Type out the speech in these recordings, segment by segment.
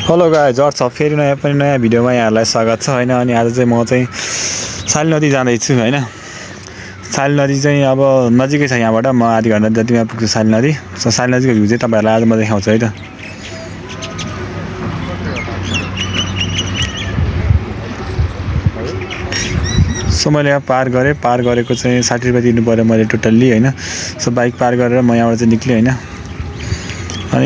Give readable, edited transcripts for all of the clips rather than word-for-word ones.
Hello guys, George छ फेरि नयाँ भिडियोमा यहाँहरूलाई स्वागत छ हैन। अनि आज चाहिँ म चाहिँ साली नदी जाँदैछु हैन। साली नदी चाहिँ अब नजिकै छ यहाँबाट, म आधी घन्टा जतिमा पुग्छु साली नदी। साली नदीको भ्यू चाहिँ तपाईहरुलाई आज म देखाउँछु है त। मैले यहाँ पार गरेको चाहिँ 60 रुपैयाँ दिनु पर्यो मैले टोटल्ली हैन। बाइक पार गरेर म यहाँबाट चाहिँ निक्लेँ हैन। अनि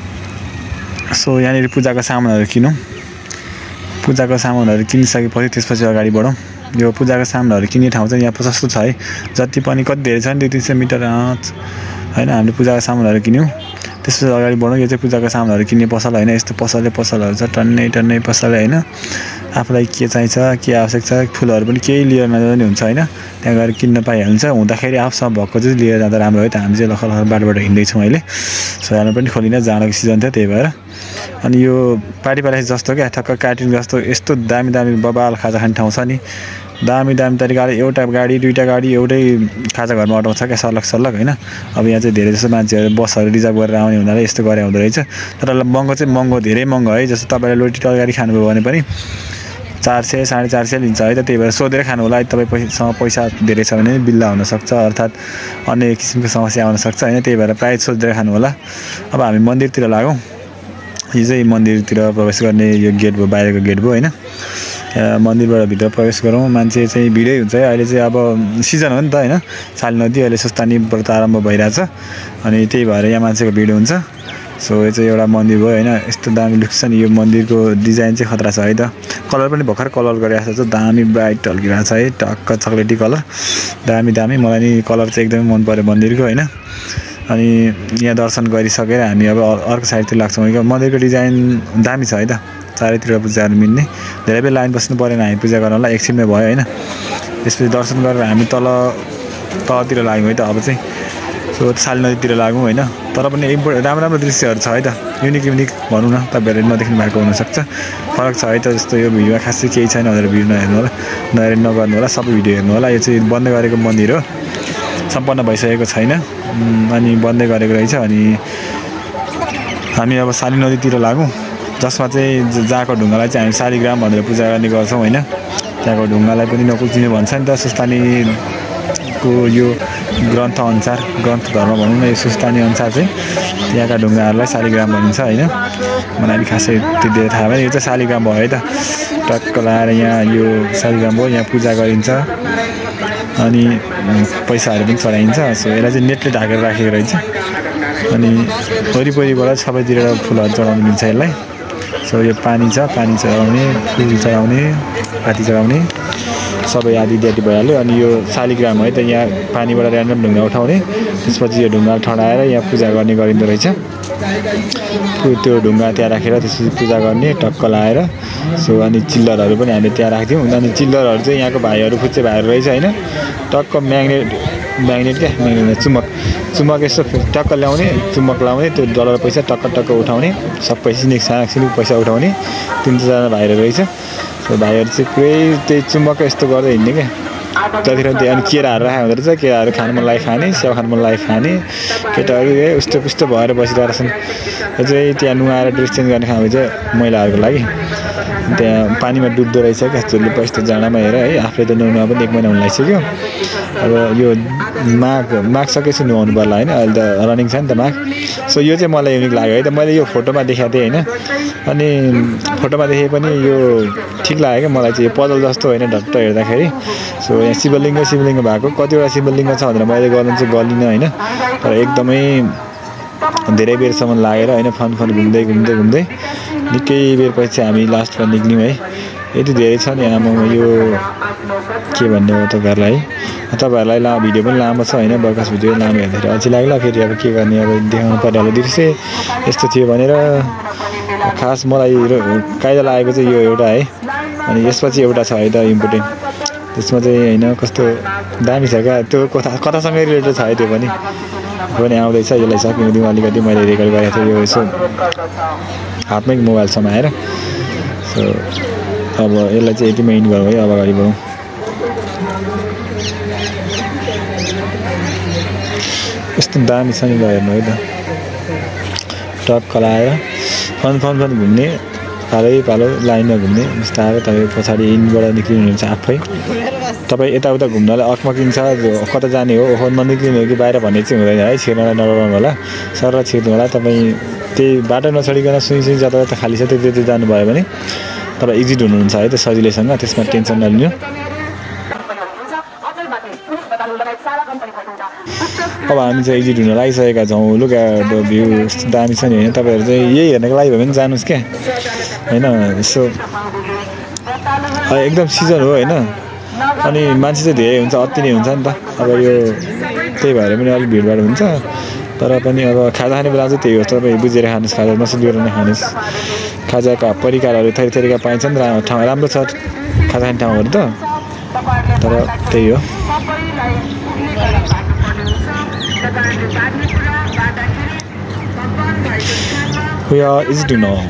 यहाँनिर पूजाको सामानहरू किनौँ। पूजाको सामानहरू किनिसकेपछि त्यसपछि अगाडि बढौँ। यो पूजाको सामानहरू किन्ने ठाउँ चाहिँ यहाँ सस्तो छ है। जति पनि कति धेरै छ नि 200-300 मिटर हैन। हामीले पूजाको सामानहरू किन्यौँ, त्यसपछि अगाडि बढौँ। यो चाहिँ पूजाको सामानहरू किन्ने पसल हैन। यस्तो पसलहरू छ, टन्नै पसल हैन। आफूलाई के चाहिन्छ, के आवश्यक छ, फुलहरू पनि केही लिएर नजाँदा नि हुन्छ हैन। त्यहाँ गएर किन्न पाइहाल्छ। हुँदाखेरि आफूसँग भएको चाहिँ लिएर जाँदा राम्रो है त। हामी चाहिँ लखल बाटोबाट हिँड्दैछौँ अहिले। यहाँ पनि खोलिन, जाडोको सिजन थियो त्यही भएर। अनि यो पार्टी प्यालेस जस्तो क्या, ठक्क कार्टिन जस्तो यस्तो दामी बबाल खाजा खाने ठाउँ छ नि। दामी तरिकाले एउटा गाडी दुईटा गाडी एउटै खाजा घरमा अटाउँछ क्या, सल्लक हैन। अब यहाँ चाहिँ धेरै जस्तो मान्छेहरू बसहरू रिजर्भ गरेर आउने हुनाले यस्तो गरे हुँदो रहेछ। तर महँगो चाहिँ महँगो, धेरै महँगो है। जस्तो तपाईँले रोटी तरकारी खानुभयो भने पनि 400 450 लिन्छ है त। त्यही भएर सोधेर खानु होला। तपाईसँग पैसा धेरै छ भने बिल्ला हुनसक्छ, अर्थात् अन्य किसिमको समस्या आउन सक्छ हैन। त्यही भएर प्रायः सोधेर खानु होला। अब हामी मन्दिरतिर लागौँ। यो चाहिँ मन्दिरतिर प्रवेश गर्ने यो गेट भयो, बाहिरको गेट भयो हैन। मन्दिरबाट भित्र प्रवेश गरौँ। मान्छे चाहिँ भिडै हुन्छ है। अहिले चाहिँ अब सिजन हो नि त हैन। साली नदी अहिले सुस्तानी व्रत आरम्भ भइरहेछ। अनि त्यही भएर यहाँ मान्छेको भिड हुन्छ। यो चाहिँ एउटा मन्दिर भयो हैन। यस्तो दामी लुक छ नि। यो मन्दिरको डिजाइन चाहिँ खतरा छ है त। कलर पनि भर्खर कलर गरेको छ। दामी ब्राइट टल्किरहेको छ है, टक्क चक्लेटी कलर। दामी मलाई नि कलर चाहिँ एकदमै मन पर्यो मन्दिरको हैन। अनि यहाँ दर्शन गरिसकेर हामी अब अर्को साइडतिर लाग्छौँ। मन्दिरको डिजाइन दामी छ है त। चारैतिर पूजा गर्न मिल्ने। धेरै बेर लाइन बस्नु परेन हामी पूजा गर्नलाई, एकछिनमै भयो हैन। त्यसपछि दर्शन गरेर हामी तलतिर लाग्यौँ है त। अब चाहिँ साली नदीतिर लागौँ हैन। तर पनि राम्रो दृश्यहरू छ है त। युनिक भनौँ न, तपाईँहरूले नदेख्नु भएको हुनसक्छ। फरक छ है त। जस्तो यो भिडियोमा खासै केही छैन भनेर भिडियो नहेर्नु होला, नगर्नु होला। सबै भिडियो हेर्नु होला। यो चाहिँ बन्द गरेको मन्दिर हो, सम्पन्न भइसकेको छैन। अनि बन्दै गरेको रहेछ। अनि हामी अब साली नदीतिर लागौँ, जसमा चाहिँ जहाँको ढुङ्गालाई चाहिँ हामी शालिग्राम भनेर पूजा गर्ने गर्छौँ हैन। त्यहाँको ढुङ्गालाई पनि नकुल्चिने भन्छ नि त। सुस्तानीको यो ग्रन्थ धर्म भनौँ न, यो सुस्तानी अनुसार चाहिँ त्यहाँका ढुङ्गाहरूलाई शालिग्राम भनिन्छ हैन। मलाई पनि खासै त्यो धेरै थाहा भएन। यो चाहिँ शालिग्राम भयो है त। टक्क लाएर यहाँ यो शालिग्राम भयो। यहाँ पूजा गरिन्छ अनि पैसाहरू पनि चढाइन्छ। यसलाई चाहिँ नेटले ढाकेर राखेको रहेछ। अनि वरिपरिबाट सबैतिर फुलहरू चढाउनु मिल्छ यसलाई। यो पानी चढाउने, फुल चढाउने, पाती चढाउने सबै आदि भइहाल्यो। अनि यो शालिग्राम है त। यहाँ पानीबाट ऱ्यान्डम ढुङ्गा उठाउने, त्यसपछि यो ढुङ्गा ठडाएर यहाँ पूजा गर्ने गरिँदो रहेछ। त्यो ढुङ्गा त्यहाँ राखेर त्यसपछि पूजा गर्ने टक्क लाएर। अनि चिल्लरहरू पनि हामीले त्यहाँ राख्थ्यौँ। अनि चिल्लरहरू चाहिँ यहाँको भाइहरू, फुच्चे भाइहरू रहेछ हैन। टक्क म्याग्नेट चुम्बक यस्तो टक्क ल्याउने, चुम्बक लाउने, त्यो डलर पैसा टक्क उठाउने, सबै सानो पैसा उठाउने 3-4 भाइहरू रहेछ। भाइहरू चाहिँ पुरै त्यही चुम्बक यस्तो गर्दै हिँड्ने क्या। जतिखेर त्यो अनि केराहरू राखेको हुँदो रहेछ। केराहरू खानु मन लागि खाने, स्याउ खानु मन लागि खाने। केटाहरू उस्तो भएर बसिरहेको छन्। यो चाहिँ त्यहाँ नुहाएर ड्रेस चेन्ज गर्ने ठाउँ चाहिँ महिलाहरूको लागि। त्यहाँ पानीमा डुब्दो रहेछ क्या, चुल्ली यस्तो जाडामा हेर है। आफूले त नुहाउनु पनि 1 महिना हुन लागिसक्यो। अब यो माघ सकेपछि नुहाउनु पर्ला होइन। अहिले त रनिङ छ नि त माघ। यो चाहिँ मलाई युनिक लाग्यो है त। मैले यो फोटोमा देखाएको थिएँ होइन। अनि फोटोमा देखे पनि यो ठिक लाग्यो क्या मलाई चाहिँ। यो पजल जस्तो होइन ढट्ट हेर्दाखेरि। यहाँ शिवलिङ्ग भएको, कतिवटा शिवलिङ्ग छ भनेर मैले गर्नु चाहिँ गर्दिनँ होइन। तर एकदमै धेरै बेरसम्म लागेर होइन, फन घुम्दै निकै बेरपछि हामी लास्टमा निक्ल्यौँ है। यति धेरै छ नि आमामा। यो के भन्ने हो तपाईँहरूलाई है। तपाईँहरूलाई भिडियो पनि लामो छ होइन। बर्खास भिडियो लामो हेर्दाखेरि अझै लाग्ला। फेरि अब के गर्ने, अब देखाउनु पर्यो होला। दृश्य यस्तो थियो भनेर खास मलाई कायदा लागेको चाहिँ यो एउटा है। अनि यसपछि एउटा छ है त इम्पोर्टेन्ट। त्यसमा चाहिँ होइन कस्तो दामी छ क्या। त्यो कथासँग रिलेटेड छ है। त्यो पनि आउँदैछ। यसलाई सकिनु दिउँ अलिकति। मैले रेकर्ड गरेको थिएँ। यो यसो हातमै मोबाइल समाएर। अब यसलाई चाहिँ यतिमै इन्ड गरौँ है। अब अगाडि बढौँ। यस्तो दामी छ नि, ल हेर्नु है त। टक्क लाएर फन घुम्ने पालो लाइनमा घुम्ने बिस्तारै तपाईँ पछाडि इनबाट निक्लिनुहुन्छ आफै तपाईँ यताउता घुम्नलाई अकमकिन्छ कता जाने हो ओहो ननिक्लिनु हो कि बाहिर भन्ने चाहिँ हुँदैन है छिर्नलाई नडराउनु होला सर छिर्नु होला तपाईँ त्यही बाटो नछोडिकन सुई जतातता खाली छ त्यति जानुभयो भने तपाईँ एक्जिट हुनुहुन्छ है त्यो सजिलैसँग त्यसमा टेन्सन नलिनु अब हामी चाहिँ एक्जिट हुन लागिसकेका छौँ लुगा भ्यू दामी छ नि होइन तपाईँहरू चाहिँ यही हेर्नको लागि भयो भने जानुहोस् क्या होइन यसो एकदम सिजन हो होइन अनि मान्छे चाहिँ धेरै हुन्छ अति नै हुन्छ नि त अब यो त्यही भएर पनि अलिक भिडभाड हुन्छ तर पनि अब खाजा खाने बेला चाहिँ त्यही हो तपाईँ बुझेर खानुहोस् खाजा नसुलिएर नै खानुहोस् खाजाका परिकारहरू थरी थरीका पाइन्छन् ठाउँ राम्रो छ खाजा खाने ठाउँहरू त तर त्यही हो We are easy to know.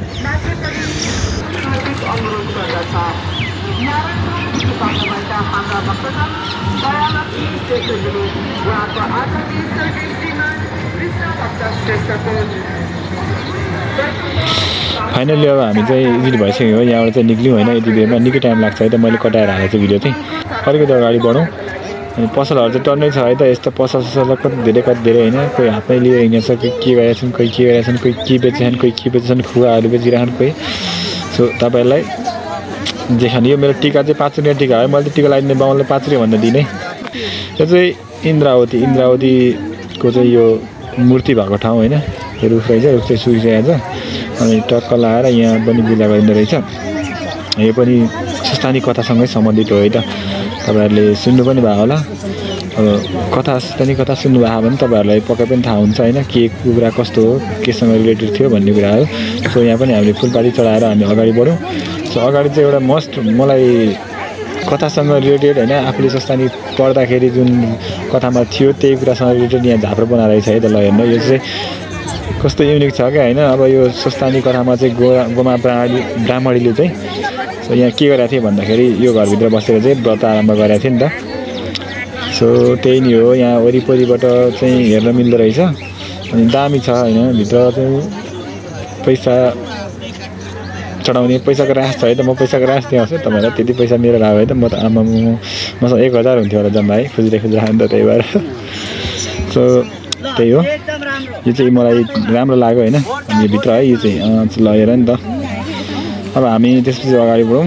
Finally अब हामी चाहिँ इजिट भइसक्यो हो यहाँबाट चाहिँ निक्ल्यौँ होइन यति बेरमा निकै टाइम लाग्छ है त मैले कटाएर हालेको छु भिडियो चाहिँ अलिकति अगाडि बढौँ अनि पसलहरू चाहिँ टन्नै छ है त यस्तो पसल कति धेरै होइन कोही हातमै लिएर हिँडेछ कोही के गरेछन् कोही के गरेछन् कोही के बेचेछन् कोही के बेचेछन् खुवाहरू बेचिरहेछन् कोही सो तपाईँहरूलाई जे खाने यो मेरो टिका चाहिँ 5 रुपियाँ टिका है मैले त टिका लगाइदिने बाउले 5 रुपियाँ भन्दा दिने यो चाहिँ इन्द्रावतीको चाहिँ यो मूर्ति भएको ठाउँ होइन यो रुख रहेछ रुख चाहिँ सुकिसकेको छ अनि टक्क लगाएर यहाँ पनि पूजा गरिँदो रहेछ यो पनि सुस्तानी कथासँगै सम्बन्धित हो है त तपाईहरुले सुन्नु पनि भयो होला अब कथा सुस्तानी कथा सुन्नु भयो भने तपाईहरुलाई पक्कै पनि थाहा हुन्छ हैन के कुरा कस्तो हो केसँग रिलेटेड थियो भन्ने कुरा हो सो यहाँ पनि हामीले फुलपाती चढाएर हामी अगाडि बढौं सो अगाडि चाहिँ एउटा मस्ट मलाई कथासँग रिलेटेड हैन आफूले सुस्तानी पढ्दाखेरि जुन कथामा थियो त्यही कुरासँग रिलेटेड यहाँ झाप्रो बनाएको छ है त ल हेर्नु यो चाहिँ कस्तो युनिक छ के हैन अब यो सुस्तानी कथामा चाहिँ गोमा ब्राह्मणीले चाहिँ सो यहाँ के गरेको थियो भन्दाखेरि यो घरभित्र बसेर चाहिँ व्रत आरम्भ गरेको थियो नि त सो त्यही नै हो यहाँ वरिपरिबाट चाहिँ हेर्न मिल्दो रहेछ अनि दामी छ हैन भित्र चाहिँ पैसा चढाउने पैसाको रास छ है त म पैसाको रास दिउँछु तपाईहरुलाई त्यति पैसा मेरो लाग्यो है त म त आमा मसँग 1000 हुन्थ्यो होला जम्मा है खुजुरे खान त त्यही भएर सो त्यही हो यो चाहिँ मलाई राम्रो लाग्यो हैन अनि यो भित्र है यो चाहिँ लगेर नि त अब हामी त्यसपछि अगाडि बढौँ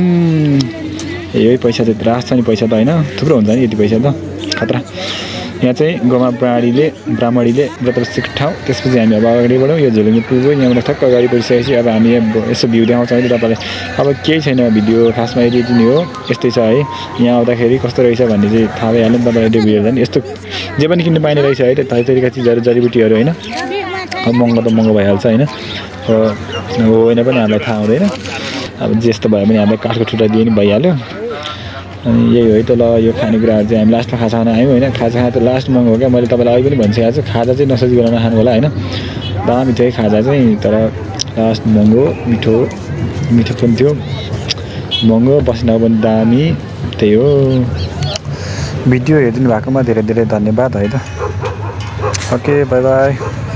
यही पैसा चाहिँ रास छ नि पैसा त हैन थुप्रो हुन्छ नि यति पैसा त खतरा यहाँ चाहिँ गोमा ब्राह्मणीले व्रत बसेको ठाउँ त्यसपछि हामी अब अगाडि बढौँ यो झोलुङ्गे पुलको यहाँबाट ठक्क अगाडि बढिसकेपछि अब हामी यसो भ्यू देखाउँछौँ है तपाईँलाई अब केही छैन भिडियो खासमा यति नै हो यस्तै छ है यहाँ आउँदाखेरि कस्तो रहेछ भन्ने चाहिँ थाहा भइहाल्यो नि तपाईँलाई त्यो भिडियो झन् यस्तो जे पनि किन्नु पाइने रहेछ है त तरिका चिजहरू जडीबुटीहरू हैन अब महँगो त महँगो भइहाल्छ हैन होइन पनि हामीलाई थाहा हुँदैन अब जस्तो भयो भने हामीलाई काठको ठुटा दिए नि भइहाल्यो अनि यही हो है त ल यो खानेकुराहरू चाहिँ हामी लास्टमा खाजा खान आयौँ हैन खाजा खाना त लास्ट महँगो हो क्या मैले तपाईँलाई अहिले पनि भनिसकेको छु खाजा चाहिँ नसजिकन नखानु होला हैन दामी थियो खाजा चाहिँ तर लास्ट महँगो मिठो पनि थियो महँगो बस्न पनि दामी त्यही हो भिडियो हेरिदिनु भएकोमा धेरै धेरै धन्यवाद है त ओके बाई बाई